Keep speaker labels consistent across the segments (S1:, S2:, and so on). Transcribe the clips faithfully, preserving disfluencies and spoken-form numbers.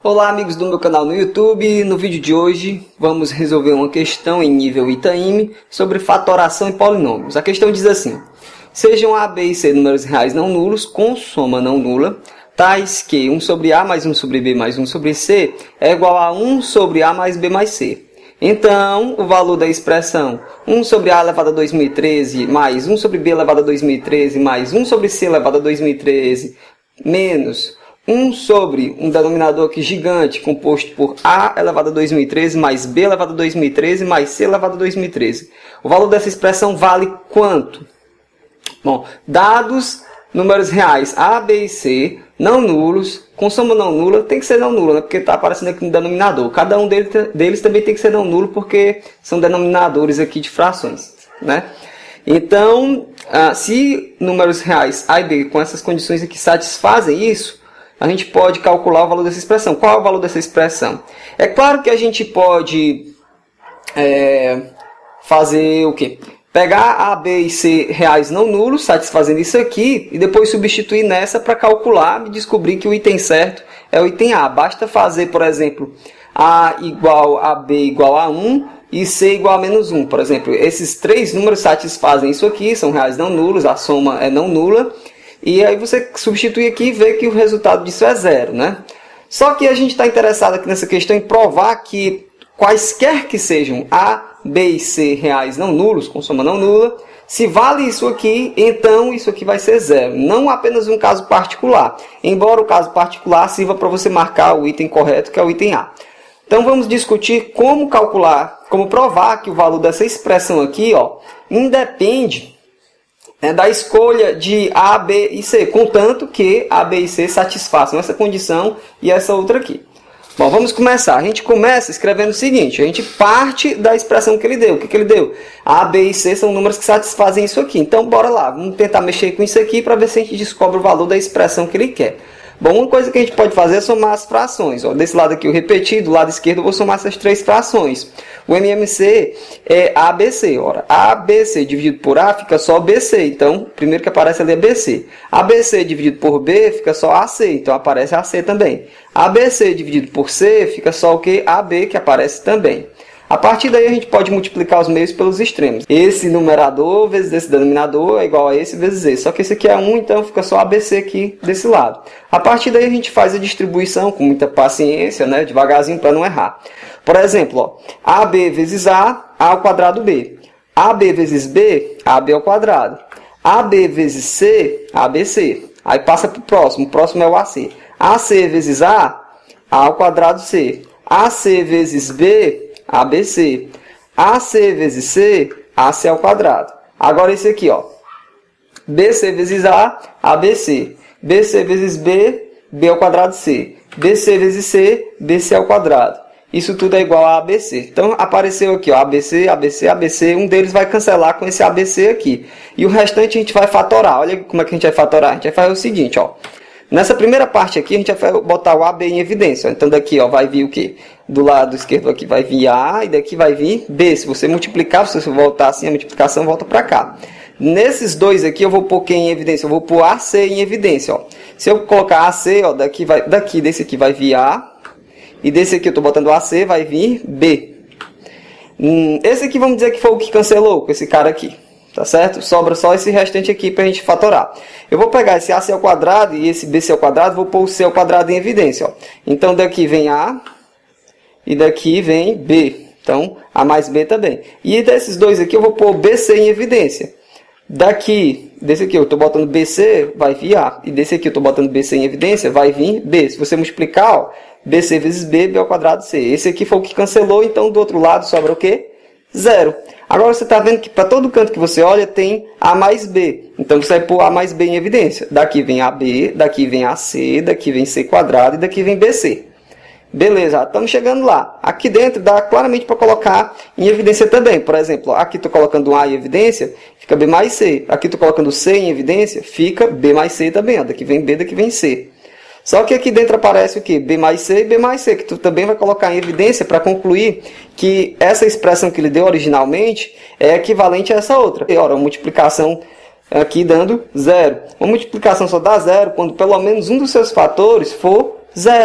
S1: Olá amigos do meu canal no YouTube, no vídeo de hoje vamos resolver uma questão em nível Itaime sobre fatoração e polinômios. A questão diz assim: sejam A, B e C números reais não nulos com soma não nula, tais que um sobre A mais um sobre B mais um sobre C é igual a um sobre A mais B mais C. Então, o valor da expressão um sobre A elevado a dois mil e treze mais um sobre B elevado a dois mil e treze mais um sobre C elevado a dois mil e treze menos um sobre um denominador aqui gigante composto por A elevado a dois mil e treze mais B elevado a dois mil e treze mais C elevado a dois mil e treze. O valor dessa expressão vale quanto? Bom, dados números reais A, B e C não nulos, com soma não nula, tem que ser não nula, né? Porque está aparecendo aqui no denominador. Cada um deles, deles também tem que ser não nulo, porque são denominadores aqui de frações, né? Então, ah, se números reais A e B com essas condições aqui satisfazem isso, a gente pode calcular o valor dessa expressão. Qual é o valor dessa expressão? É claro que a gente pode é, fazer o quê? Pegar A, B e C reais não nulos, satisfazendo isso aqui, e depois substituir nessa para calcular e descobrir que o item certo é o item A. Basta fazer, por exemplo, A igual a B igual a um e C igual a menos um. Por exemplo, esses três números satisfazem isso aqui, são reais não nulos, a soma é não nula. E aí você substitui aqui e vê que o resultado disso é zero, né? Só que a gente está interessado aqui nessa questão em provar que quaisquer que sejam A, B e C reais não nulos, com soma não nula, se vale isso aqui, então isso aqui vai ser zero. Não apenas um caso particular, embora o caso particular sirva para você marcar o item correto, que é o item A. Então vamos discutir como calcular, como provar que o valor dessa expressão aqui, ó, independe É da escolha de A, B e C, contanto que A, B e C satisfaçam essa condição e essa outra aqui. Bom, vamos começar. A gente começa escrevendo o seguinte: a gente parte da expressão que ele deu. O que, que ele deu? A, B e C são números que satisfazem isso aqui. Então, bora lá. Vamos tentar mexer com isso aqui para ver se a gente descobre o valor da expressão que ele quer. Bom, uma coisa que a gente pode fazer é somar as frações. Ó, desse lado aqui eu repeti, do lado esquerdo eu vou somar essas três frações. O M M C é A B C. Ora, A B C dividido por A fica só B C. Então, o primeiro que aparece ali é B C. A B C dividido por B fica só A C. Então, aparece A C também. A B C dividido por C fica só o que? A B, que aparece também. A partir daí a gente pode multiplicar os meios pelos extremos. Esse numerador vezes esse denominador é igual a esse vezes esse. Só que esse aqui é um, então fica só A B C aqui desse lado. A partir daí a gente faz a distribuição com muita paciência, né, devagarzinho para não errar. Por exemplo, ó, A B vezes A, A ao quadrado B. A B vezes B, A B ao quadrado. A B vezes C, A B C. Aí passa para o próximo. O próximo é o A C. A C vezes A, A ao quadrado C. A C vezes B, A B C. A C vezes C, A C ao quadrado. Agora esse aqui, ó. B C vezes A, A B C. B C vezes B, B ao quadrado C. B C vezes C, B C ao quadrado. Isso tudo é igual a A B C. Então, apareceu aqui, ó, A B C, A B C, A B C. Um deles vai cancelar com esse A B C aqui. E o restante a gente vai fatorar. Olha como é que a gente vai fatorar. A gente vai fazer o seguinte, ó. Nessa primeira parte aqui, a gente vai botar o A B em evidência. Então, daqui ó, vai vir o quê? Do lado esquerdo aqui vai vir A e daqui vai vir B. Se você multiplicar, se você voltar assim, a multiplicação volta para cá. Nesses dois aqui, eu vou pôr quem em evidência? Eu vou pôr A C em evidência. Ó. Se eu colocar A C, ó, daqui, vai, daqui desse aqui vai vir A. E desse aqui eu estou botando A C, vai vir B. Hum, esse aqui vamos dizer que foi o que cancelou com esse cara aqui. Tá certo? Sobra só esse restante aqui para a gente fatorar. Eu vou pegar esse A C ao quadrado e esse B C ao quadrado, vou pôr o C ao quadrado em evidência. Ó. Então, daqui vem A e daqui vem B. Então, A mais B também. E desses dois aqui eu vou pôr B C em evidência. Daqui, desse aqui eu estou botando B C, vai vir A. E desse aqui eu estou botando B C em evidência, vai vir B. Se você multiplicar, ó, B C vezes B, B ao quadrado C. Esse aqui foi o que cancelou, então do outro lado sobra o quê? Zero. Agora você está vendo que para todo canto que você olha tem A mais B. Então você vai pôr A mais B em evidência. Daqui vem A B, daqui vem A C, daqui vem C quadrado e daqui vem B C. Beleza, estamos chegando lá. Aqui dentro dá claramente para colocar em evidência também. Por exemplo, aqui estou colocando um A em evidência, fica B mais C. Aqui estou colocando C em evidência, fica B mais C também. Ó. Daqui vem B, daqui vem C. Só que aqui dentro aparece o quê? B mais C e B mais C, que tu também vai colocar em evidência para concluir que essa expressão que ele deu originalmente é equivalente a essa outra. E, ora, a multiplicação aqui dando zero. Uma multiplicação só dá zero quando pelo menos um dos seus fatores for zero.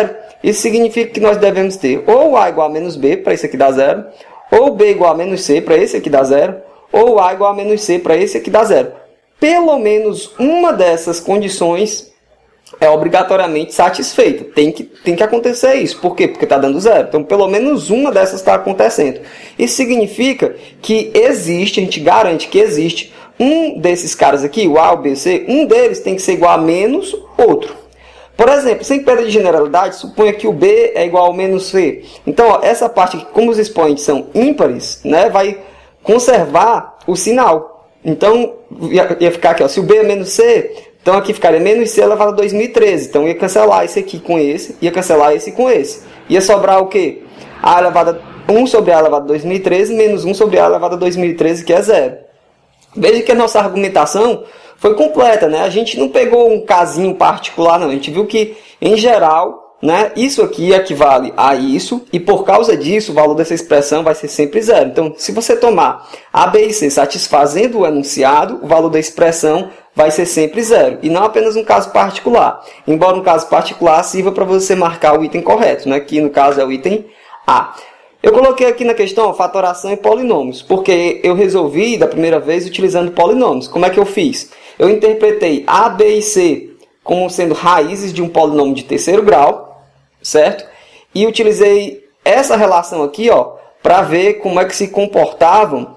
S1: Isso significa que nós devemos ter ou A igual a menos B, para esse aqui dá zero, ou B igual a menos C, para esse aqui dá zero, ou A igual a menos C, para esse aqui dá zero. Pelo menos uma dessas condições é obrigatoriamente satisfeita. Tem que, tem que acontecer isso. Por quê? Porque está dando zero. Então, pelo menos uma dessas está acontecendo. Isso significa que existe, a gente garante que existe um desses caras aqui, o A, o B, o C, um deles tem que ser igual a menos outro. Por exemplo, sem perda de generalidade, suponha que o B é igual ao menos C. Então, ó, essa parte aqui, como os expoentes são ímpares, né, vai conservar o sinal. Então, ia, ia ficar aqui, ó, se o B é menos C, então aqui ficaria menos C elevado a dois mil e treze. Então, ia cancelar esse aqui com esse, ia cancelar esse com esse. Ia sobrar o quê? A elevado a um sobre A elevado a dois mil e treze menos um sobre A elevado a dois mil e treze, que é zero. Veja que a nossa argumentação foi completa, né? A gente não pegou um casinho particular, não. A gente viu que, em geral, né, isso aqui equivale a isso, e por causa disso, o valor dessa expressão vai ser sempre zero. Então, se você tomar A, B e C satisfazendo o enunciado, o valor da expressão vai ser sempre zero, e não apenas um caso particular. Embora um caso particular sirva para você marcar o item correto, né? Que no caso é o item A. Eu coloquei aqui na questão fatoração e polinômios, porque eu resolvi da primeira vez utilizando polinômios. Como é que eu fiz? Eu interpretei A, B e C como sendo raízes de um polinômio de terceiro grau, certo? E utilizei essa relação aqui, ó, para ver como é que se comportavam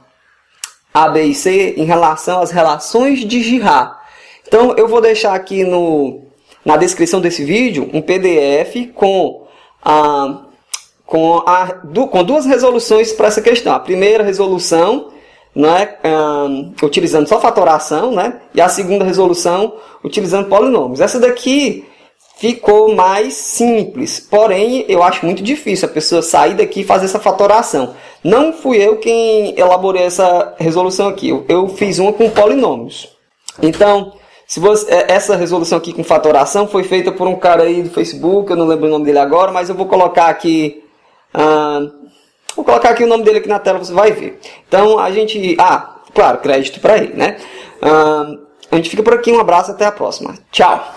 S1: A, B e C em relação às relações de Girard. Então, eu vou deixar aqui no, na descrição desse vídeo um P D F com a... Com, a, du, com duas resoluções para essa questão. A primeira resolução, né, um, utilizando só fatoração, né, e a segunda resolução utilizando polinômios. Essa daqui ficou mais simples, porém eu acho muito difícil a pessoa sair daqui e fazer essa fatoração. Não fui eu quem elaborei essa resolução aqui, eu, eu fiz uma com polinômios. Então, se você, essa resolução aqui com fatoração foi feita por um cara aí do Facebook, eu não lembro o nome dele agora, mas eu vou colocar aqui... Uh, vou colocar aqui o nome dele aqui na tela, você vai ver. Então, a gente... Ah, claro, crédito para ele, né? Uh, a gente fica por aqui, um abraço, até a próxima. Tchau!